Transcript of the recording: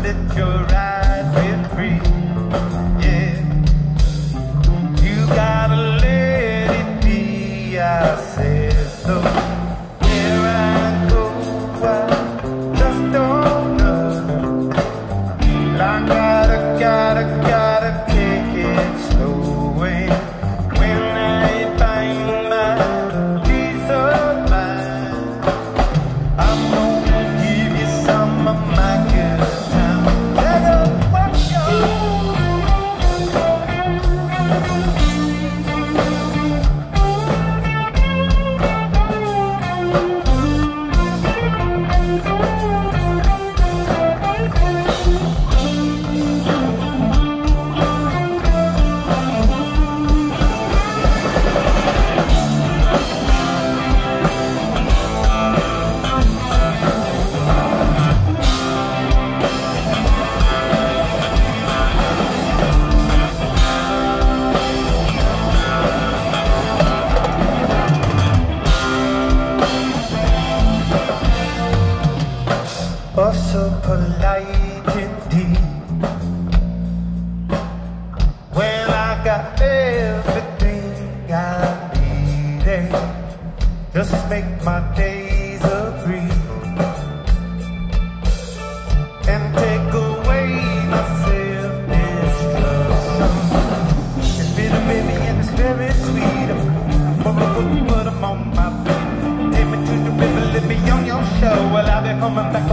let your ride be free. Yeah, you gotta let it be. I said so. Here I go, I just don't know. But I gotta take it slow. And when I find my peace of mind, I'm gonna give you some of my good time. Let us walk so polite indeed. When I got everything I needed, just make my days agree and take away my self-distrust. It's been a minute and it's very sweet. But I wouldn't put them on my feet. Take me to the river, let me on your show. Well, I'll be coming back